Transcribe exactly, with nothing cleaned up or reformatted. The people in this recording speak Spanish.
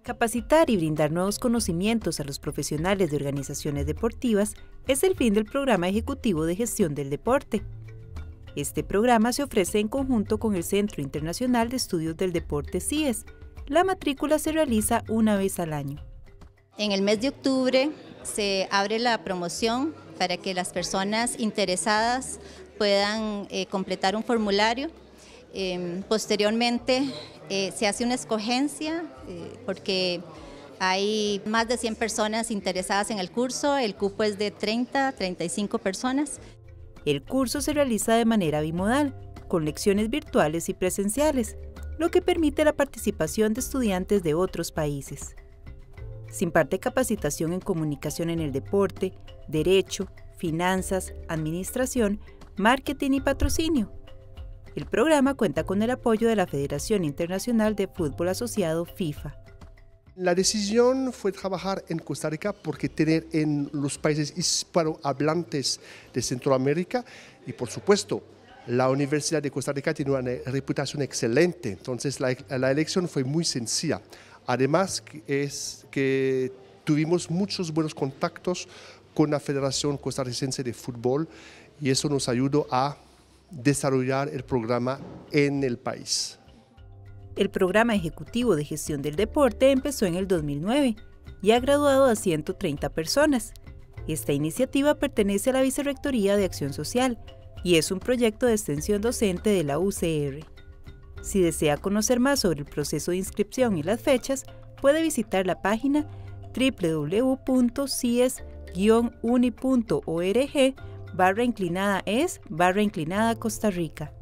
Capacitar y brindar nuevos conocimientos a los profesionales de organizaciones deportivas es el fin del Programa Ejecutivo de Gestión del Deporte. Este programa se ofrece en conjunto con el Centro Internacional de Estudios del Deporte C I E S. La matrícula se realiza una vez al año. En el mes de octubre se abre la promoción para que las personas interesadas puedan eh, completar un formulario. Eh, posteriormente eh, se hace una escogencia eh, porque hay más de cien personas interesadas en el curso, el cupo es de treinta a treinta y cinco personas. El curso se realiza de manera bimodal, con lecciones virtuales y presenciales, lo que permite la participación de estudiantes de otros países. Se imparte capacitación en comunicación en el deporte, derecho, finanzas, administración, marketing y patrocinio. El programa cuenta con el apoyo de la Federación Internacional de Fútbol Asociado FIFA. La decisión fue trabajar en Costa Rica porque tener en los países hispanohablantes de Centroamérica y por supuesto la Universidad de Costa Rica tiene una reputación excelente, entonces la, la elección fue muy sencilla. Además es que tuvimos muchos buenos contactos con la Federación Costarricense de Fútbol y eso nos ayudó a desarrollar el programa en el país. El Programa Ejecutivo de Gestión del Deporte empezó en el dos mil nueve y ha graduado a ciento treinta personas. Esta iniciativa pertenece a la Vicerrectoría de Acción Social y es un proyecto de extensión docente de la U C R. Si desea conocer más sobre el proceso de inscripción y las fechas, puede visitar la página w w w punto c i e s guion uni punto org barra inclinada es barra inclinada Costa Rica.